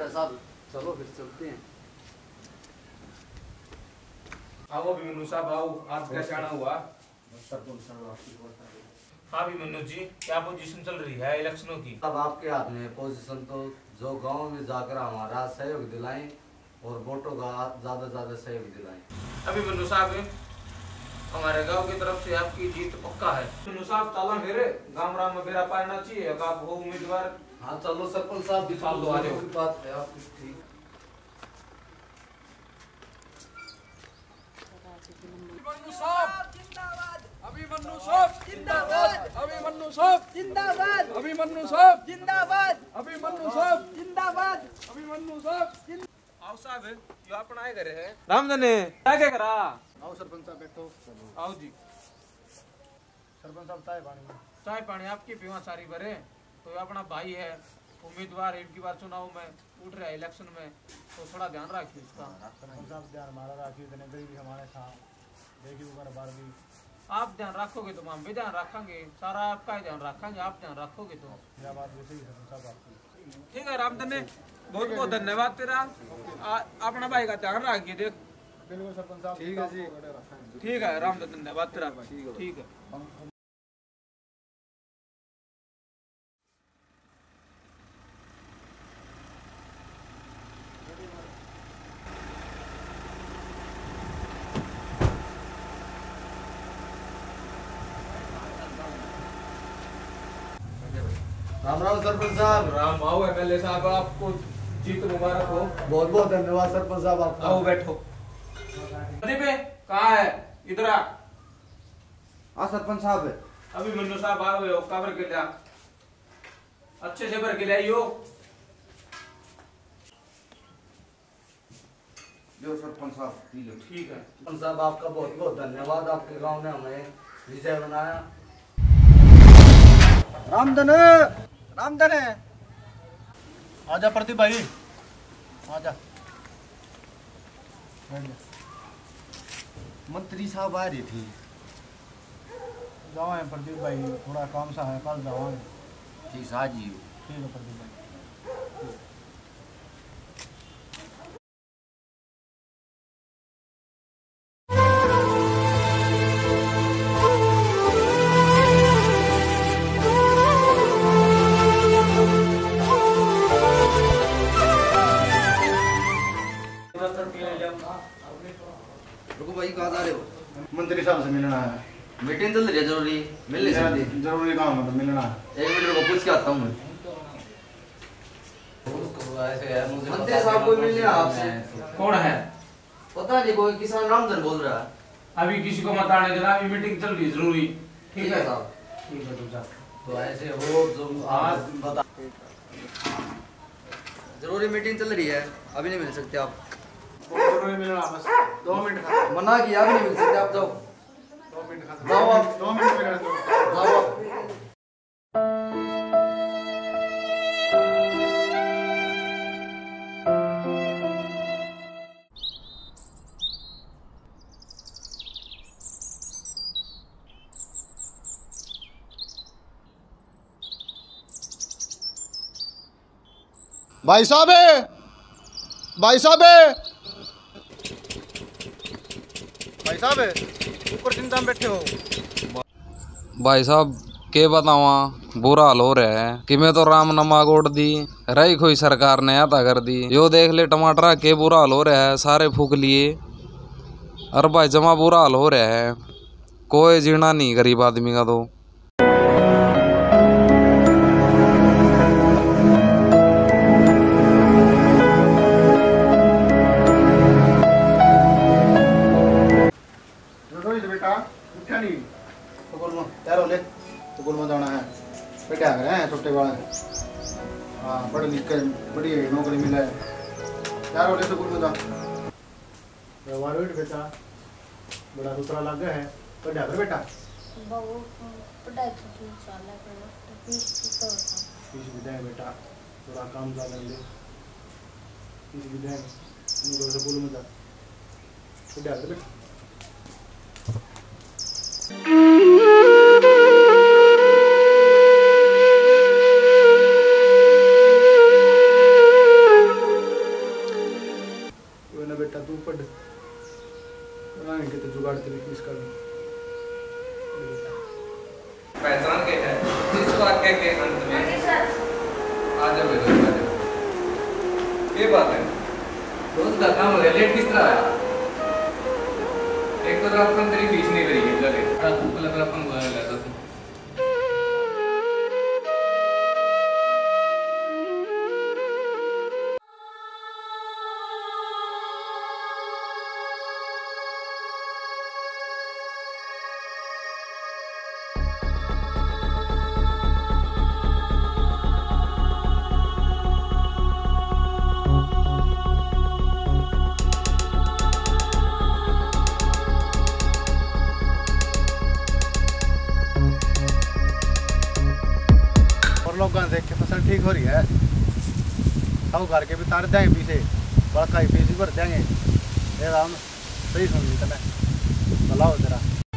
है साहब, चलो फिर चलते हैं। आओ अभिमन्यु साहब आओ, आज क्या जाना हुआ? हाँ अभिमन्यु जी, क्या पोजीशन चल रही है इलेक्शनों की? अब आपके हाथ में पोजीशन, तो जो गांव में जाकर हमारा सहयोग दिलाएं और वोटों का ज्यादा सहयोग दिलाएं। अभिमन्यु साहब, हमारे गांव की तरफ से आपकी जीत पक्का है। अभिमन्यु साहब ताला मेरे गांव राम में बेरा पारना चाहिए, अब आप हो उम्मीदवार। हाँ चलो सरपंच साहब, दिखा दो, आ जाओ। बात है आपकी ठीक। अभिमन्यु साहब जिंदाबाद, अभिमन्यु साहब जिंदाबाद, अभिमन्यु साहब जिंदाबाद, अभिमन्यु साहब जिंदाबाद, अभिमन्यु साहब। आओ साहब, यो अपना आए घरे है रामधने, क्या करा? आओ सरपंच साहब बैठो। आओ जी। सरपंच साहब चाय पानी आपकी पीवा सारी भरे। तो अपना भाई है उम्मीदवार, एक की बार चुनाव में उठ रहा है इलेक्शन में, तो थोड़ा ध्यान रखिए इसका। सरपंच साहब ध्यान हमारा रखिए, इतने गरीबी हमारे साथ देखिए ऊपर बार भी। आप ध्यान रखोगे तो हम भी ध्यान रखेंगे, सारा आपका ही ध्यान रखेंगे, आप ध्यान रखोगे तो। यह बात वैसे ही सरपंच साहब आपकी। ठीक है रामधने, बहुत बहुत धन्यवाद तेरा। अपना भाई का ध्यान रखिए देख। बिल्कुल सरपंच साहब, ठीक है जी। ठीक है रामधन, धन्यवाद तेरा। ठीक है। राम राम सरपंच साहब। राम आओ एमएलए साहब, आपको जीत मुबारक हो। बहुत बहुत धन्यवाद सरपंच साहब आपका। आओ बैठो। कहाँ है? इधर आ। हाँ सरपंच साहब। अभिमन्यु साहब आ गए हो, कवर के लिया अच्छे से भर के ले आइयो। जो सरपंच साहब पी लो। ठीक है सरपंच साहब, आपका बहुत बहुत धन्यवाद, आपके गांव ने हमें विजय बनाया। रामधन रामधन आजा प्रदीप भाई, आजा। मंत्री साहब आ रही थी। जाओ है प्रदीप भाई, थोड़ा काम सा है, कल जाओगे। ठीक है जी। ठीक है प्रदीप भाई। रुको भाई, कहाँ जा रहे हो? मंत्री साहब से मिलना है। मीटिंग चल रही है, जरूरी मिल नहीं सकती। जरूरी काम है तो मिलना है। 1 मिनट रुको, पूछ के आता हूँ मैं। मंत्री साहब कोई मिलने आपसे। कौन है? पता नहीं, कोई किसान रामधन बोल रहा है। अभी किसी को मत आने देना, अभी मीटिंग चल रही है जरूरी। ठीक है साहब। ठीक है, तू जा। तो ऐसे हो जो आज बता, जरूरी मीटिंग चल रही है, अभी नहीं मिल सकते आप। जरूरी मिलना, बस 2 मिनट का। मना किया, अभी नहीं मिल सकते आप, जाओ 2 मिनट का। जाओ आप। 2 मिनट मिलना दो। जाओ आप। भाई साहब है, भाई साहब है, भाई साहब है, ऊपर चिंता में बैठे हो। भाई साहब के बतावा, बुरा हाल हो रहा है कि मैं तो राम नमा गोड़ दी रही, कोई सरकार ने आता कर दी। यो देख ले टमाटर के बुरा हाल हो रहा है, सारे फूक लिए। अरे भाई जमा बुरा हाल हो रहा है, कोई जीना नहीं गरीब आदमी का। तो बेटा उठा नहीं, स्कूल में तैयार हो ले, स्कूल में जाना है। बेटा आ गए हैं छोटे वाले। हाँ, पढ़ लिख कर बड़ी नौकरी मिला है, तैयार हो ले, स्कूल में जा। व्यवहार बेटा बड़ा दूसरा लग गया है, पढ़ा कर बेटा। पढ़ाई तो इंशाल्लाह करो, तो फीस भी दे बेटा, थोड़ा काम ज्यादा ले, फीस भी दे, स्कूल में जा, पढ़ा कर बेटा। मैं कितने जुगाड़ तेरी फीस कर दूं। पहचान के है जिस वाक्य के अंत में आ जाओ बेटा ये बात है रोज का काम हो गया लेट किस तरह आया एक तो रात को तेरी फीस नहीं करी है लगे रात को लग रहा अपन बोलने लगा था लोग देख के फसल ठीक हो रही है साहूकार के भी तार देंगे पीछे बड़का ही फीस भी भर देंगे ये राम सही सुन ली तने चलाओ जरा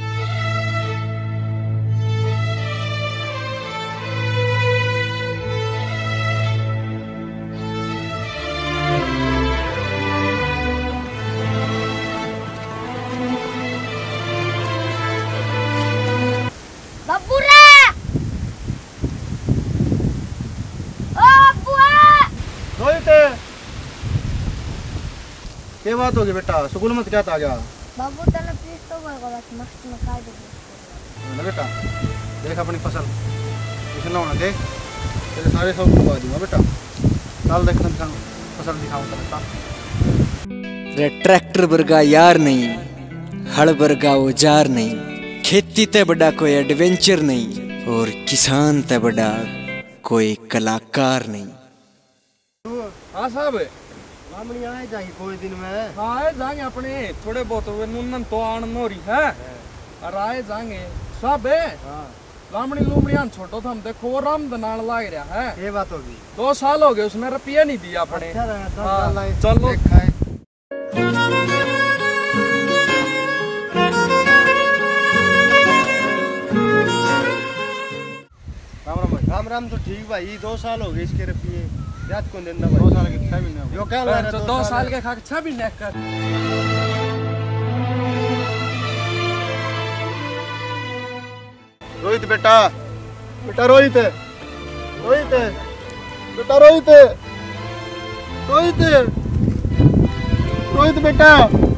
क्या बात होगी बेटा स्कूल में क्या था गया बाबू तने प्लीज तो बोल बस मस्त में खा दे ना बेटा देख अपनी फसल इसे ना होना देख तेरे सारे सब करवा दूंगा बेटा साल देखना दिखाऊं फसल दिखाऊं बेटा रे ट्रैक्टर वर्गा यार नहीं हल वर्गा औजार नहीं खेती ते बड़ा कोई एडवेंचर नहीं और किसान ते बड़ा कोई कलाकार नहीं। हाँ साहब मामनी आए जाएंगे कोई दिन में हाँ आए जाएंगे अपने थोड़े बहुत नूनन तो आन नोरी है और आए जाएंगे सब है रामणी लूमड़ियान छोटो था हम देखो वो राम दनाल लाग रहा है ये बात होगी 2 साल हो गए उसने रुपया नहीं दिया अपने अच्छा चलो राम राम तो ठीक भाई 2 साल हो गए इसके रुपये याद कौन देना भाई 2 साल के 6 महीने यो क्या ला रहा 2 साल के खा 6 महीने का रोहित बेटा बेटा रोहित रोहित बेटा रोहित रोहित रोहित बेटा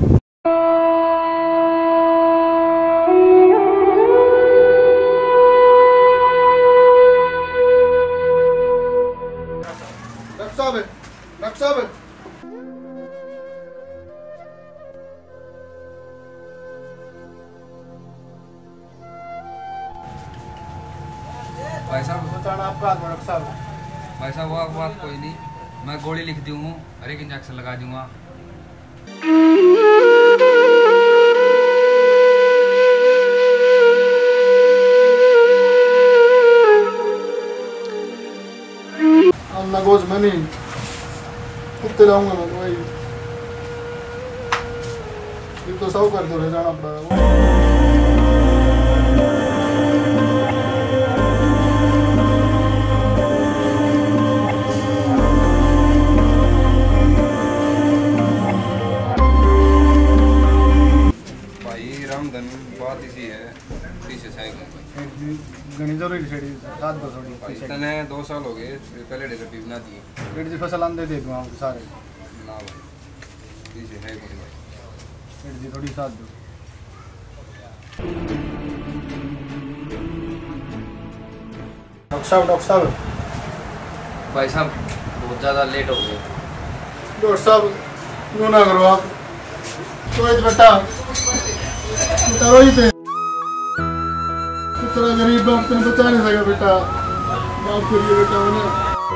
डॉक्टर साहब भाई साहब बताना आपका हाथ में डॉक्टर साहब भाई साहब वो बात कोई नहीं मैं गोली लिख दूँ हर एक इंजेक्शन लगा दूंगा नगोज में नहीं कुत्ते लाऊंगा मैं भाई ये तो सब कर दो रह जाना पड़ेगा भाई रामधन बात इसी है पीछे साइकिल गणी जरूरी छड़ी रात भर थोड़ी तने 2 साल हो गए पहले डेढ़ रुपये बना दिए पेट की फसल आंदे दे दूँ आपको सारे ना भाई पीछे है कोई पेट की थोड़ी साथ दो डॉक्टर साहब भाई साहब बहुत ज़्यादा लेट हो गए डॉक्टर साहब यूँ ना करो आप रोहित बेटा बेटा रोहित इतना गरीब बाप तुम बचा नहीं सका बेटा माफ करिए बेटा उन्हें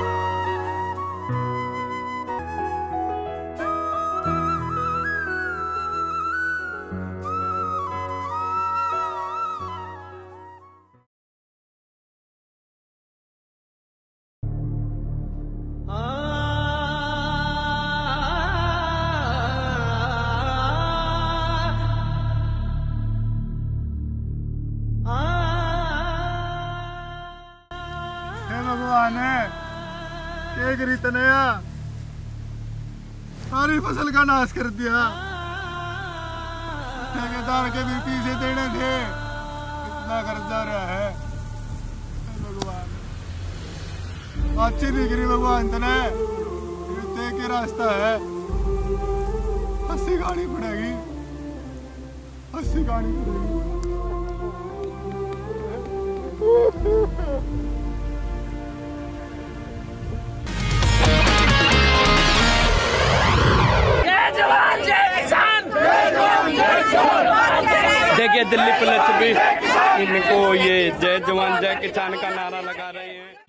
भगवान क्या करी तनया सारी फसल का नाश कर दिया ठेकेदार के भी पीछे देने थे, इतना कर्जा रहा है भगवान। अच्छी दिखरी भगवान तने दे के रास्ता है, 80 गाड़ी पड़ेगी, 80 गाड़ी पड़ेगी। देखिए दिल्ली पुलिस भी इनको ये जय जवान जय किसान का नारा लगा रहे हैं।